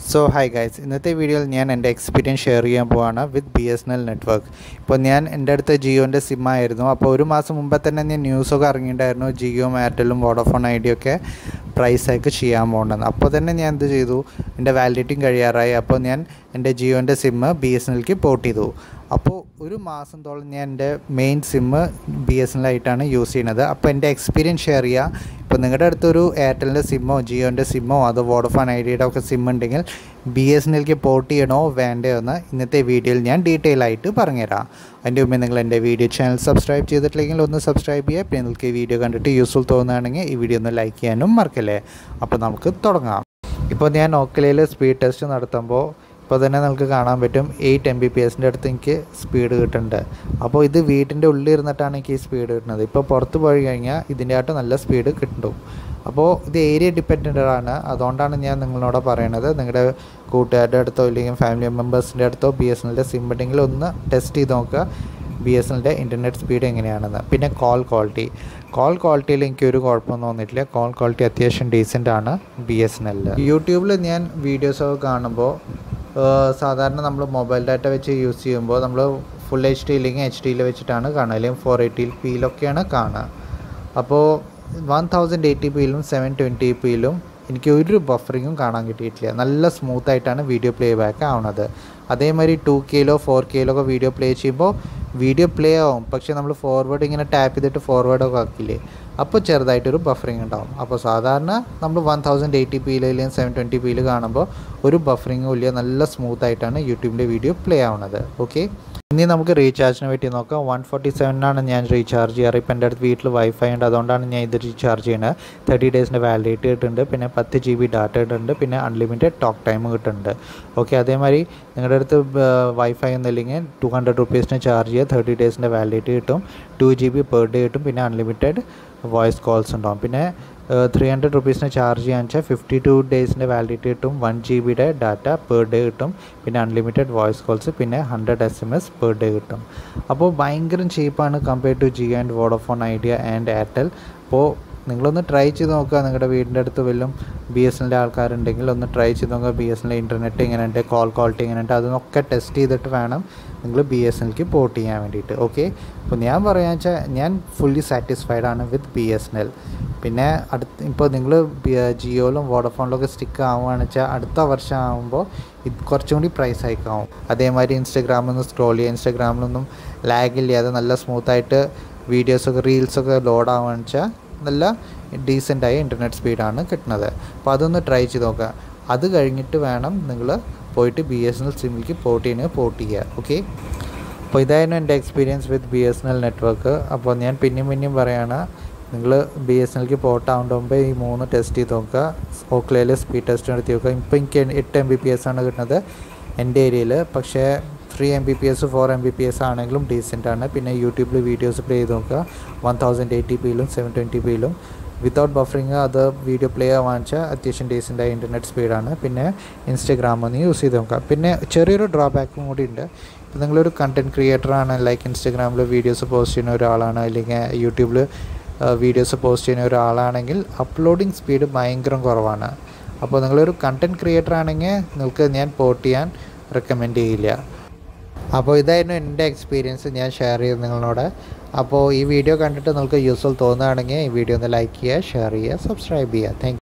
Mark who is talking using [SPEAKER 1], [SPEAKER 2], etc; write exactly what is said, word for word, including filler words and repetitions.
[SPEAKER 1] So hi guys, ഇന്നത്തെ വീഡിയോയിൽ ഞാൻ എൻ്റെ എക്സ്പീരിയൻസ് ഷെയർ ചെയ്യാൻ പോവാണ് with B S N L network. ഇപ്പോൾ ഞാൻ എൻ്റെ അടുത്ത് ജിയോൻ്റെ സിം ആയിരുന്നു. അപ്പോൾ ഒരു മാസം മുമ്പേ തന്നെ ഞാൻ ന്യൂസൊക്കെ ഇറങ്ങിയിട്ടുണ്ടായിരുന്നു ജിയോയും എയർടെലും വോഡോഫോൺ ഐഡിയൊക്കെ പ്രൈസ് ഹൈക്ക് ചെയ്യാൻ പോകേണ്ടത്. അപ്പോൾ തന്നെ ഞാൻ എന്ത് ചെയ്തു, എൻ്റെ വാലിഡിറ്റിയും കഴിയാറായി. അപ്പോൾ ഞാൻ എൻ്റെ ജിയോൻ്റെ സിമ്മ് ബി എസ് എൻ എല്ലിലേക്ക് പോർട്ട് ചെയ്തു. അപ്പോൾ ഒരു മാസത്തോളം ഞാൻ എൻ്റെ main SIM B S N L ആയിട്ടാണ് യൂസ് ചെയ്യുന്നത്. അപ്പോൾ എൻ്റെ എക്സ്പീരിയൻസ് ഷെയർ ചെയ്യുക. ഇപ്പോൾ നിങ്ങളുടെ അടുത്തൊരു എയർടെലിൻ്റെ സിമ്മോ ജിയോൻ്റെ സിമ്മോ അതോ വോഡോഫോൺ ഐഡിയയുടെ ഒക്കെ സിം ഉണ്ടെങ്കിൽ ബി എസ് എൻ എല്ലിലേക്ക് പോർട്ട് ചെയ്യണോ വേണ്ടയോ എന്ന് ഇന്നത്തെ വീഡിയോയിൽ ഞാൻ ഡീറ്റെയിൽ ആയിട്ട് പറഞ്ഞുതരാം. അതിൻ്റെ മുമ്പേ നിങ്ങൾ എൻ്റെ വീഡിയോ ചാനൽ സബ്സ്ക്രൈബ് ചെയ്തിട്ടില്ലെങ്കിൽ ഒന്ന് സബ്സ്ക്രൈബ് ചെയ്യുക. പിന്നെ നിങ്ങൾക്ക് ഈ വീഡിയോ കണ്ടിട്ട് യൂസ്ഫുൾ തോന്നുകയാണെങ്കിൽ ഈ വീഡിയോ ഒന്ന് ലൈക്ക് ചെയ്യാനും മറക്കല്ലേ. അപ്പോൾ നമുക്ക് തുടങ്ങാം. ഇപ്പോൾ ഞാൻ നോക്കിലയിൽ സ്പീഡ് ടെസ്റ്റ് നടത്തുമ്പോൾ ഇപ്പോൾ തന്നെ നിങ്ങൾക്ക് കാണാൻ പറ്റും എയ്റ്റ് എം ബി പി എസിൻ്റെ അടുത്ത് എനിക്ക് സ്പീഡ് കിട്ടുന്നുണ്ട്. അപ്പോൾ ഇത് വീട്ടിൻ്റെ ഉള്ളിൽ ഇരുന്നിട്ടാണ് എനിക്ക് ഈ സ്പീഡ് കിട്ടുന്നത്. ഇപ്പോൾ പുറത്ത് പോയി കഴിഞ്ഞാൽ ഇതിൻ്റെ ആയിട്ട് നല്ല സ്പീഡ് കിട്ടും. അപ്പോൾ ഇത് ഏരിയ ഡിപ്പെൻഡൻ്റ് ആണ്. അതുകൊണ്ടാണ് ഞാൻ നിങ്ങളോട് പറയണത്, നിങ്ങളുടെ കൂട്ടുകാരുടെ അടുത്തോ ഇല്ലെങ്കിൽ ഫാമിലി മെമ്പേഴ്സിൻ്റെ അടുത്തോ ബി എസ് എൻ എല്ലിൻ്റെ സിം ഉണ്ടെങ്കിൽ ഒന്ന് ടെസ്റ്റ് ചെയ്ത് നോക്കുക ബി എസ് എൻ എല്ലിൻ്റെ ഇൻ്റർനെറ്റ് സ്പീഡ് എങ്ങനെയാണെന്ന്. പിന്നെ കോൾ ക്വാളിറ്റി കോൾ ക്വാളിറ്റിയിൽ എനിക്കൊരു കുഴപ്പമൊന്നും തോന്നിയിട്ടില്ല. കോൾ ക്വാളിറ്റി അത്യാവശ്യം ഡീസൻ്റ് ആണ് ബി എസ് എൻ എല്ലിൽ. യൂട്യൂബിൽ ഞാൻ വീഡിയോസൊക്കെ കാണുമ്പോൾ സാധാരണ നമ്മൾ മൊബൈൽ ഡാറ്റ വെച്ച് യൂസ് ചെയ്യുമ്പോൾ നമ്മൾ ഫുൾ എച്ച് ഡി ഇല്ലെങ്കിൽ എച്ച് ഡിയിൽ വെച്ചിട്ടാണ് കാണുക, അല്ലെങ്കിൽ ഫോർ എയ്റ്റി പിയിലൊക്കെയാണ് കാണുക. അപ്പോൾ വൺ തൗസൻഡ് എയ്റ്റി പിയിലും സെവൻ ട്വൻറ്റി പിയിലും എനിക്ക് ഒരു ബഫറിങ്ങും കാണാൻ കിട്ടിയിട്ടില്ല. നല്ല സ്മൂത്തായിട്ടാണ് വീഡിയോ പ്ലേ ബാക്ക് ആവുന്നത്. അതേമാതിരി ടു കെയിലോ ഫോർ കെയിലോ ഒക്കെ വീഡിയോ പ്ലേ ചെയ്യുമ്പോൾ വീഡിയോ പ്ലേ ആവും, പക്ഷേ നമ്മൾ ഫോർവേഡ് ഇങ്ങനെ ടാപ്പ് ചെയ്തിട്ട് ഫോർവേഡൊക്കെ ആക്കില്ലേ, അപ്പോൾ ചെറുതായിട്ടൊരു ബഫറിങ് ഉണ്ടാവും. അപ്പോൾ സാധാരണ നമ്മൾ വൺ തൗസൻഡ് എയ്റ്റി പിയിൽ അല്ലെങ്കിൽ സെവൻ ട്വൻറ്റി പിയിൽ കാണുമ്പോൾ ഒരു ബഫറിങ്ങും ഇല്ല, നല്ല സ്മൂത്തായിട്ടാണ് യൂട്യൂബിൻ്റെ വീഡിയോ പ്ലേ ആവുന്നത്. ഓക്കെ, ഇനി നമുക്ക് റീചാർജിനെ പറ്റി നോക്കാം. വൺ ഫോർട്ടി സെവനാണ് ഞാൻ റീചാർജ് ചെയ്യാറ്. ഇപ്പം എൻ്റെ അടുത്ത് വീട്ടിൽ വൈഫൈ ഉണ്ട്, അതുകൊണ്ടാണ് ഞാൻ ഇത് റീചാർജ് ചെയ്യുന്നത്. തേർട്ടി ഡേയ്സിൻ്റെ വാലിഡിറ്റി കിട്ടുന്നുണ്ട്, പിന്നെ പത്ത് ജി ബി ഡാറ്റ കിട്ടുന്നുണ്ട്, പിന്നെ അൺലിമിറ്റഡ് ടോക്ക് ടൈം കിട്ടുന്നുണ്ട്. ഓക്കെ, അതേമാതിരി നിങ്ങളുടെ അടുത്ത് വൈഫൈ ഒന്നുമില്ലെങ്കിൽ ടു ഹൺഡ്രഡ് റുപ്പീസിന് ചാർജ് ചെയ്യുക, തേർട്ടി ഡേയ്സിൻ്റെ വാലിഡിറ്റി കിട്ടും, two G B per day കിട്ടും, പിന്നെ അൺലിമിറ്റഡ് വോയിസ് കോൾസ് ഉണ്ടാവും. പിന്നെ ത്രീ ഹൺഡ്രഡ് റുപ്പീസിന് ചാർജ് ചെയ്യാന്ന് വെച്ചാൽ ഫിഫ്റ്റി ടു ഡേയ്സിൻ്റെ വാലിഡിറ്റി കിട്ടും, വൺ ജി ബിയുടെ ഡാറ്റ പെർ ഡേ കിട്ടും, പിന്നെ അൺലിമിറ്റഡ് വോയിസ് കോൾസ്, പിന്നെ hundred S M S per day കിട്ടും. അപ്പോൾ ഭയങ്കര ചീപ്പാണ് compared to Jio and Vodafone Idea and Airtel. അപ്പോൾ നിങ്ങളൊന്ന് ട്രൈ ചെയ്ത് നോക്കുക. നിങ്ങളുടെ വീടിൻ്റെ അടുത്ത് വല്ലതും ബി എസ് എൻ എല്ലിൻ്റെ ആൾക്കാരുണ്ടെങ്കിൽ ഒന്ന് ട്രൈ ചെയ്ത് നോക്കുക. B S N L internet എങ്ങനെയുണ്ട്, കോൾ ക്വാളിറ്റി എങ്ങനെയുണ്ട്, അതൊക്കെ ടെസ്റ്റ് ചെയ്തിട്ട് വേണം നിങ്ങൾ ബി എസ് എൻ എല്ലിലേക്ക് പോർട്ട് ചെയ്യാൻ വേണ്ടിയിട്ട്. ഓക്കെ, അപ്പോൾ ഞാൻ പറയാന്ന് വെച്ചാൽ ഞാൻ ഫുള്ളി സാറ്റിസ്ഫൈഡ് ആണ് with B S N L. പിന്നെ അടുത്ത് ഇപ്പോൾ നിങ്ങൾ ജിയോയിലും വോഡോഫോണിലൊക്കെ സ്റ്റിക്ക് ആവുകയാണെന്ന് വെച്ചാൽ അടുത്ത വർഷം ആകുമ്പോൾ ഇത് കുറച്ചും കൂടി പ്രൈസ് ഹൈക്കാവും. അതേമാതിരി ഇൻസ്റ്റാഗ്രാമിൽ നിന്ന് സ്ക്രോൾ ചെയ്യുക, ഇൻസ്റ്റാഗ്രാമിലൊന്നും ലാഗില്ലാതെ നല്ല സ്മൂത്തായിട്ട് വീഡിയോസൊക്കെ റീൽസൊക്കെ ലോഡ് ആവുകയെന്ന് വെച്ചാൽ നല്ല ഡീസൻ്റായ ഇൻ്റർനെറ്റ് സ്പീഡാണ് കിട്ടുന്നത്. അപ്പോൾ അതൊന്ന് ട്രൈ ചെയ്ത് നോക്കുക. അത് കഴിഞ്ഞിട്ട് വേണം നിങ്ങൾ പോയിട്ട് ബി എസ് എൻ എൽ സിമ്മിലേക്ക് പോർട്ട് ചെയ്യുന്നത് പോർട്ട് ചെയ്യുക. ഓക്കെ, അപ്പോൾ ഇതായിരുന്നു എൻ്റെ experience with B S N L network. അപ്പോൾ ഞാൻ പിന്നെയും പിന്നെയും പറയുകയാണ്, നിങ്ങൾ ബി എസ് എൻ എല്ലിലേക്ക് പോർട്ട് ആവേണ്ട മുമ്പ് ഈ മൂന്ന് ടെസ്റ്റ് ചെയ്ത് നോക്കുക. ഓക്ലയിൽ സ്പീഡ് ടെസ്റ്റ് നടത്തി നോക്കുക. ഇപ്പോൾ എനിക്ക് എട്ട് എം ബി പി എസ് ആണ് കിട്ടുന്നത് എൻ്റെ ഏരിയയിൽ, പക്ഷേ three M B P S four M B P S ആണെങ്കിലും ഡീസൻ്റ് ആണ്. പിന്നെ യൂട്യൂബിൽ വീഡിയോസ് പ്ലേ ചെയ്ത് നോക്കുക. വൺ തൗസൻഡ് എയ്റ്റി പിയിലും സെവൻ ട്വൻറ്റി പിയിലും വിത്തൗട്ട് ബഫറിങ് അത് വീഡിയോ പ്ലേ ആവാന്ന് വെച്ചാൽ അത്യാവശ്യം ഡീസൻ്റായ ഇൻ്റർനെറ്റ് സ്പീഡാണ്. പിന്നെ ഇൻസ്റ്റഗ്രാമൊന്ന് യൂസ് ചെയ്ത് നോക്കുക. പിന്നെ ചെറിയൊരു ഡ്രോബാക്കും കൂടി ഉണ്ട്. ഇപ്പോൾ നിങ്ങളൊരു കണ്ടൻറ് ക്രിയേറ്ററാണ്, ലൈക്ക് ഇൻസ്റ്റഗ്രാമിൽ വീഡിയോസ് പോസ്റ്റ് ചെയ്യുന്ന ഒരാളാണ്, അല്ലെങ്കിൽ യൂട്യൂബിൽ വീഡിയോസ് പോസ്റ്റ് ചെയ്യുന്ന ഒരാളാണെങ്കിൽ അപ്ലോഡിങ് സ്പീഡ് ഭയങ്കര കുറവാണ്. അപ്പോൾ നിങ്ങളൊരു കണ്ടൻറ് ക്രിയേറ്റർ ആണെങ്കിൽ നിങ്ങൾക്ക് ഞാൻ പോർട്ട് ചെയ്യാൻ റെക്കമെൻഡ് ചെയ്യില്ല. അപ്പോൾ ഇതായിരുന്നു എൻ്റെ എക്സ്പീരിയൻസ് ഞാൻ ഷെയർ ചെയ്ത് നിങ്ങളോട്. അപ്പോൾ ഈ വീഡിയോ കണ്ടിട്ട് നിങ്ങൾക്ക് യൂസ്ഫുൾ തോന്നുകയാണെങ്കിൽ ഈ വീഡിയോ ഒന്ന് ലൈക്ക് ചെയ്യുക, ഷെയർ ചെയ്യുക, സബ്സ്ക്രൈബ് ചെയ്യുക. താങ്ക്